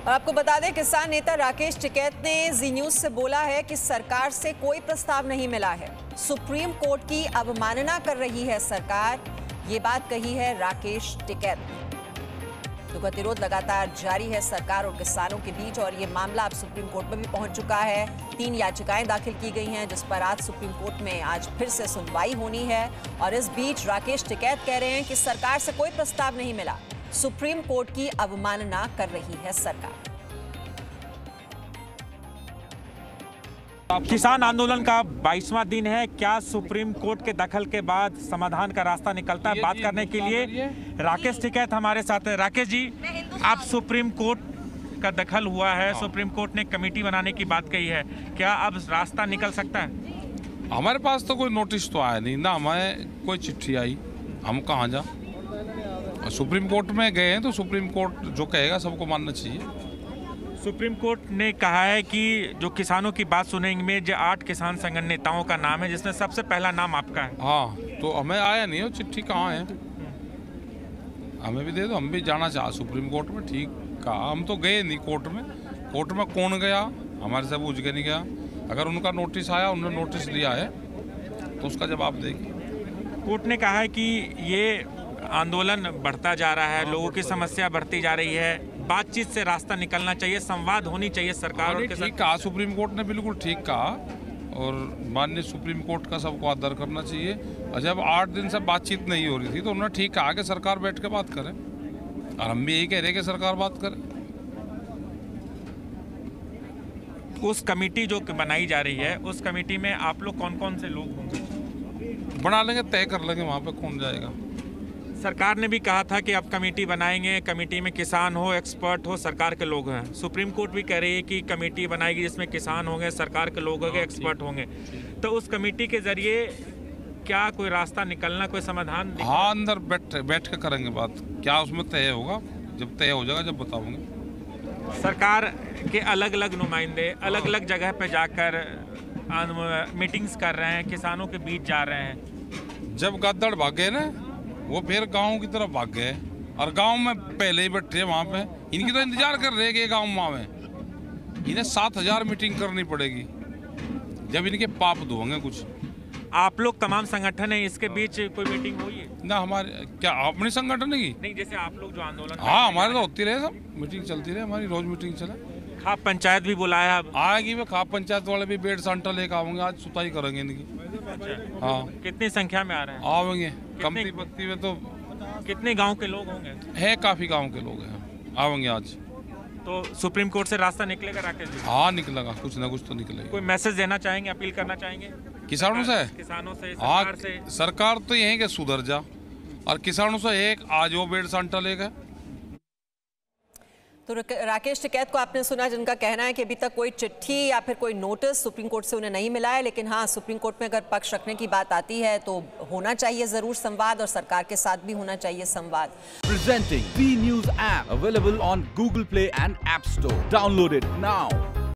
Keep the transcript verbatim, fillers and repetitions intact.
और आपको बता दें, किसान नेता राकेश टिकैत ने जी न्यूज से बोला है कि सरकार से कोई प्रस्ताव नहीं मिला है, सुप्रीम कोर्ट की अवमानना कर रही है सरकार। ये बात कही है राकेश टिकैत ने। तो गतिरोध लगातार जारी है सरकार और किसानों के बीच, और ये मामला अब सुप्रीम कोर्ट में भी पहुंच चुका है। तीन याचिकाएं दाखिल की गई हैं, जिस पर आज सुप्रीम कोर्ट में आज फिर से सुनवाई होनी है। और इस बीच राकेश टिकैत कह रहे हैं कि सरकार से कोई प्रस्ताव नहीं मिला, सुप्रीम कोर्ट की अवमानना कर रही है सरकार। किसान आंदोलन का बाईसवां दिन है। क्या सुप्रीम कोर्ट के दखल के बाद समाधान का रास्ता निकलता है? बात करने के लिए राकेश टिकैत हमारे साथ है। राकेश जी, आप सुप्रीम कोर्ट का दखल हुआ है, सुप्रीम कोर्ट ने कमेटी बनाने की बात कही है, क्या अब रास्ता निकल सकता है? हमारे पास तो कोई नोटिस तो आया नहीं ना, हमें कोई चिट्ठी आई, हम कहाँ जा। सुप्रीम कोर्ट में गए हैं तो सुप्रीम कोर्ट जो कहेगा सबको मानना चाहिए। सुप्रीम कोर्ट ने कहा है कि जो किसानों की बात सुनेंगे, जो आठ किसान संगठन नेताओं का नाम है, जिसमें सबसे पहला नाम आपका है। हाँ, तो हमें आया नहीं हो, चिट्ठी कहाँ है, हमें भी दे दो, हम भी जाना चाह सुप्रीम कोर्ट में। ठीक कहा, हम तो गए नहीं कोर्ट में। कोर्ट में कौन गया, हमारे से पूछ के नहीं गया। अगर उनका नोटिस आया, उन्होंने नोटिस लिया है तो उसका जवाब देंगे। कोर्ट ने कहा है कि ये आंदोलन बढ़ता जा रहा है, लोगों की समस्या बढ़ती जा रही है, बातचीत से रास्ता निकलना चाहिए, संवाद होनी चाहिए सरकार और ठीक कहा सुप्रीम कोर्ट ने, बिल्कुल ठीक कहा। और माननीय सुप्रीम कोर्ट का सबको आदर करना चाहिए। और जब आठ दिन से बातचीत नहीं हो रही थी तो उन्होंने ठीक कहा कि सरकार बैठ के बात करे, और हम भी यही कह रहे हैं कि सरकार बात करे। उस कमेटी जो बनाई जा रही है, उस कमेटी में आप लोग कौन कौन से लोग होंगे? बना लेंगे, तय कर लेंगे वहाँ पे कौन जाएगा। सरकार ने भी कहा था कि अब कमेटी बनाएंगे, कमेटी में किसान हो, एक्सपर्ट हो, सरकार के लोग हैं। सुप्रीम कोर्ट भी कह रही है कि कमेटी बनाएगी जिसमें किसान होंगे, सरकार के लोग होंगे, एक्सपर्ट होंगे। तो उस कमेटी के जरिए क्या कोई रास्ता निकलना, कोई समाधान? हाँ, अंदर बैठ बैठ के करेंगे बात, क्या उसमें तय होगा, जब तय हो जाएगा जब बताऊंगे। सरकार के अलग अलग नुमाइंदे अलग अलग जगह पे जाकर मीटिंग्स कर रहे हैं, किसानों के बीच जा रहे हैं। जब गद्दड़ भागे ना, वो फिर गांव की तरफ भाग गए, और गांव में पहले ही बैठे वहाँ पे। इनकी तो इंतजार कर रहे हैं गांव में, इन्हें सात हजार मीटिंग करनी पड़ेगी जब इनके पाप धोएंगे कुछ। आप लोग तमाम संगठन है, इसके बीच कोई मीटिंग हुई है? ना, हमारे क्या अपने संगठन की नहीं, जैसे आप लोग जो आंदोलन। हाँ, हमारे तो होती रहे, सब मीटिंग चलती रहे, हमारी रोज मीटिंग चले। खाप पंचायत भी बुलाया आएगी, वे खाप पंचायत वाले भी बेड सांटा लेकर आवेंगे, आज सुताई करेंगे इनकी। हाँ, कितनी संख्या में आ रहे हैं? आवेंगे, कमती पत्ती में तो कितने गांव के लोग होंगे? है, काफी गांव के लोग हैं, आवेंगे आज। तो सुप्रीम कोर्ट से रास्ता निकलेगा राकेश जी? हाँ, निकलेगा, कुछ ना कुछ तो निकलेगा। कोई मैसेज देना चाहेंगे, अपील करना चाहेंगे किसानों से? किसानों से, हाँ, सरकार से? सरकार तो यही कि सुधर जा, और किसानों से एक आज वो बेड सांटा लेगा। तो राकेश टिकैत को आपने सुना, जिनका कहना है कि अभी तक कोई चिट्ठी या फिर कोई नोटिस सुप्रीम कोर्ट से उन्हें नहीं मिला है। लेकिन हाँ, सुप्रीम कोर्ट में अगर पक्ष रखने की बात आती है तो होना चाहिए जरूर संवाद, और सरकार के साथ भी होना चाहिए संवाद। Presenting we news app available on Google Play and App Store. Download it now.